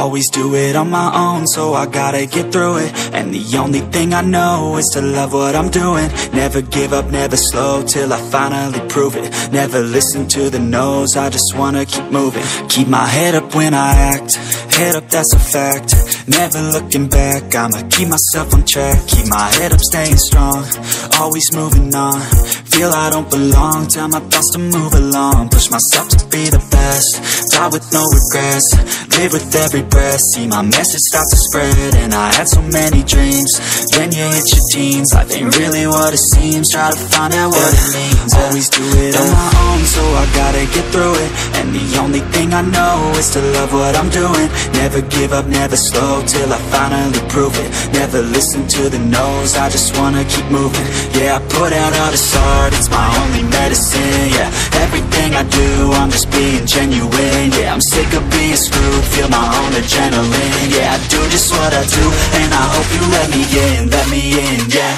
Always do it on my own, so I gotta get through it. And the only thing I know is to love what I'm doing. Never give up, never slow, till I finally prove it. Never listen to the no's, I just wanna keep moving. Keep my head up when I act, head up, that's a fact. Never looking back, I'ma keep myself on track. Keep my head up, staying strong, always moving on. Feel I don't belong, tell my thoughts to move along. Push myself to be the best, die with no regrets. Live with every breath, see my message start to spread. And I had so many dreams, then you hit your teens. Life ain't really what it seems, try to find out what it means. Always do it on my own, so I gotta get through it. And the only thing I know is to love what I'm doing. Never give up, never slow, till I finally prove it. Never listen to the no's, I just wanna keep moving. Yeah, I put out all this art, it's my only medicine. Yeah, everything I do, I'm just being genuine. Yeah, I'm sick of being screwed, feel my own adrenaline. Yeah, I do just what I do, and I hope you let me in, yeah.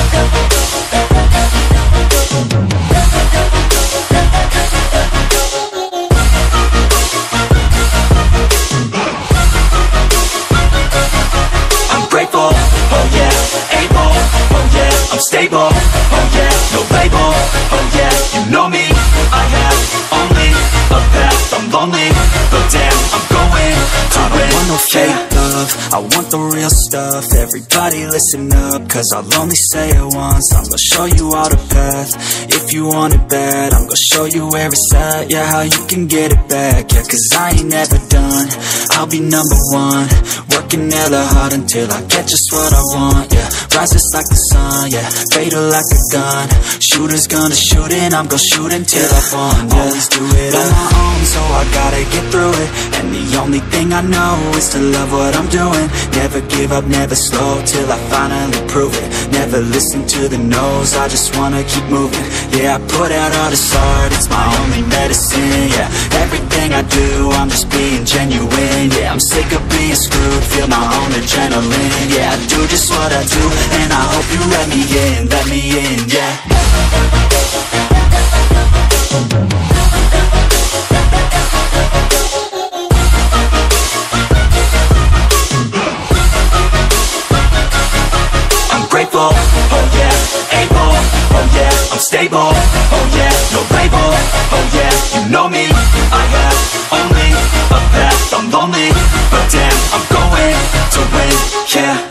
I'm grateful, oh yeah, able, oh yeah, I'm stable, oh yeah, no label, oh yeah, you know me, I have only a path, I'm lonely, but damn, I'm going to win. I don't want no fake love, I want the real stuff. Everybody listen up, cause I'll only say it once. I'm gonna show you all the path, if you want it bad. I'm gonna show you where it's at, yeah, how you can get it back. Yeah, cause I ain't never done, I'll be number one. Working hella hard until I get just what I want, yeah. Rises like the sun, yeah, fatal like a gun. Shooters gonna shoot and I'm gonna shoot until I won, yeah. Always do it on my own, so I gotta get through it. And the only thing I know is to love what I'm doing. Never give up, never slow, till I finally prove it. Never listen to the no's, I just wanna keep moving. Yeah, I put out all this art, it's my only medicine. Yeah, everything I do, I'm just being genuine. Yeah, I'm sick of being screwed, feel my own adrenaline. Yeah, I do just what I do, and I hope you let me in, yeah. I'm grateful, oh yeah, able, oh yeah, I'm stable, oh yeah, no label, oh yeah, you know me, I have only a path, I'm lonely, but damn, I'm going to win, yeah.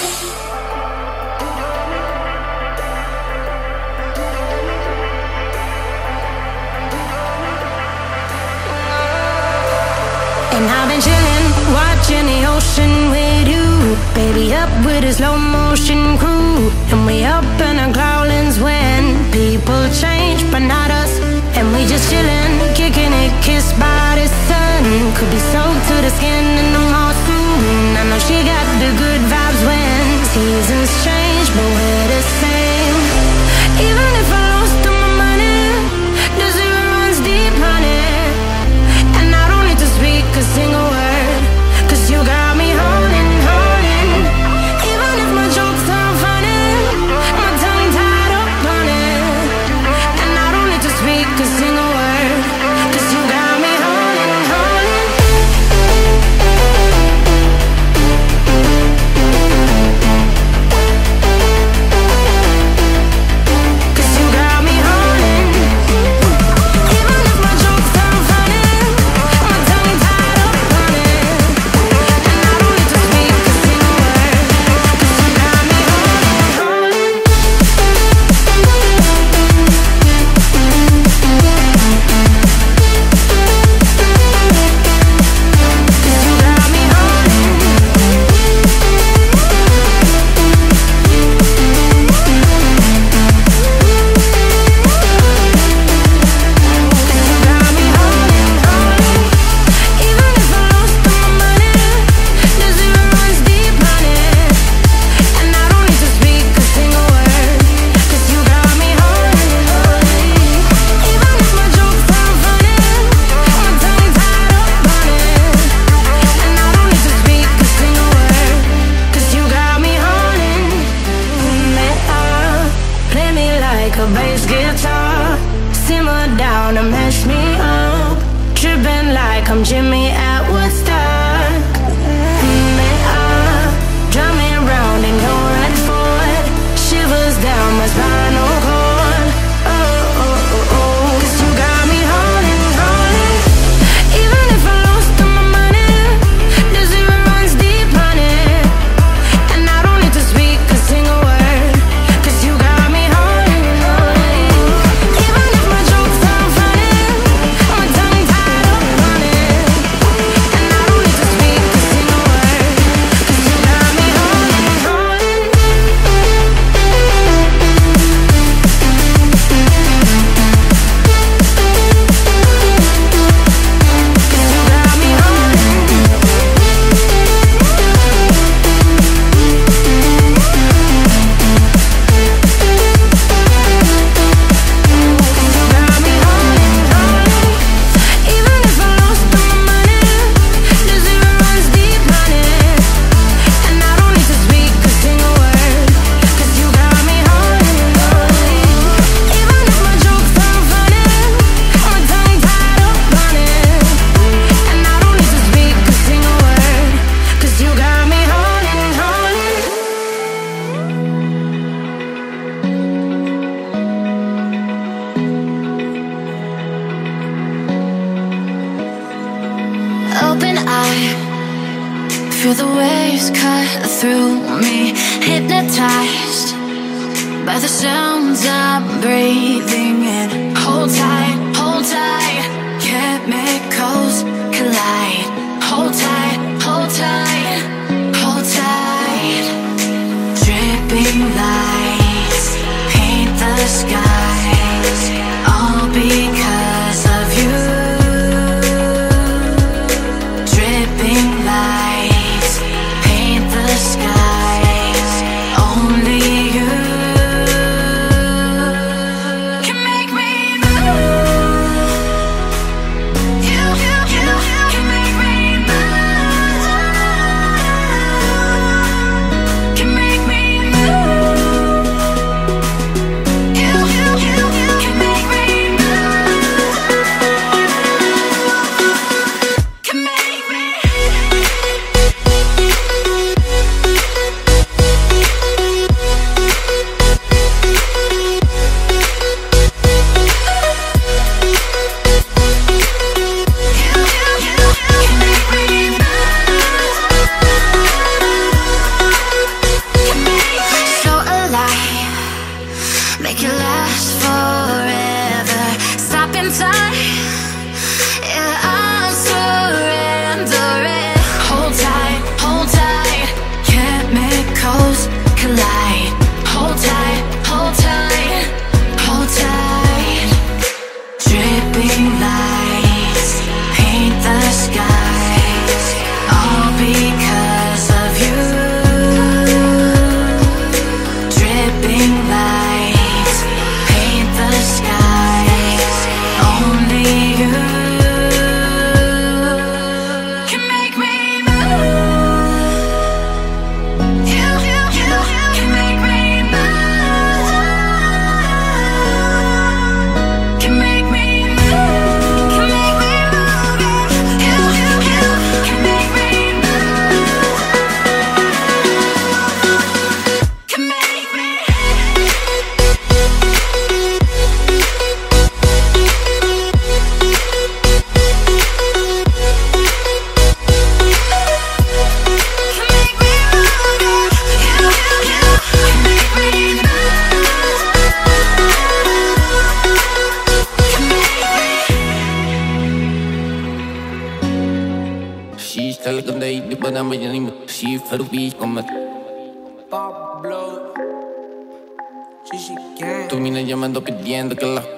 And I've been chillin', watching the ocean with you. Baby, up with a slow motion crew. And we up in our clouds when people change, but not us. And we just chillin', kicking it, kissed by the sun. Could be soaked to the skin in the mall soon. I know she got the good vibes when seasons change, but we're the same. Even if I lost all my money, the zero runs deep, honey. And I don't need to speak a single word, cause you got me holding, holding. Even if my jokes aren't funny, my tongue tied up on it. And I don't need to speak a single word, cause you got me holding, holding. Feel the waves cut through me, hypnotized by the sounds I'm breathing in. Hold tight, chemicals collide. Hold tight, hold tight, hold tight. Dripping lights paint the skies, all because of you. Dripping lights paint the skies, only you can make me move. You can make me move. Can make me move. You can make me move. Can make me. So alive, make it last forever. Stop in time, yeah, I'm surrendering. Hold tight, chemicals collide. Hold tight, hold tight, hold tight. Dripping lights paint the skies, all because of you. Dripping lights paint the skies, only you can make me move. You can make me move. Can make me move. Can make me move. You can make me move. Can make me. She's telling them they do, but I'm waiting. She for the week, I'm a Pablo, Gigi Gang, tu mina llamando pidiendo que la.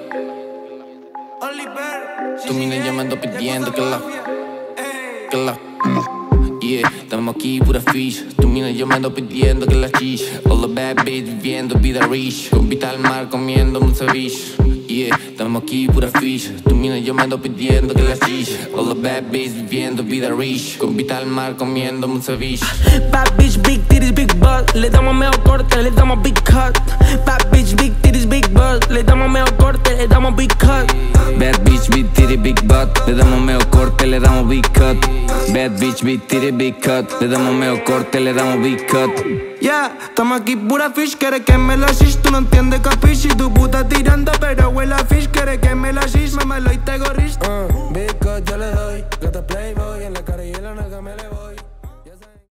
Oliver, Tu mina llamando pidiendo que la. Que la. Yeah, estamos aquí pura fish. Tu mina llamando pidiendo que la cheese. All the bad bitch viviendo vida rich. Con vista al mar comiendo un ceviche. Yeah, estamos aquí pura fish. Tu mina llamando pidiendo que la cheese. All the bad bitch viviendo vida rich. Con vista al mar comiendo un ceviche. Bad bitch, big titties, big butt. Le damos mejor corte, le damos big cut. Bad bitch, big titties, big butt. Le damos mejor corte, le damos big cut. Bad bitch, big titty, big butt. Le damos medio corte, le damos big cut. Bad bitch, big titty, big cut. Le damos medio corte, le damos big cut. Yeah, estamos aquí pura fish, quiere que me la shish. Tú no entiendes capiche, tu puta tirando, pero huele a fish. Quiere que me la shish, me lo y te gorrish.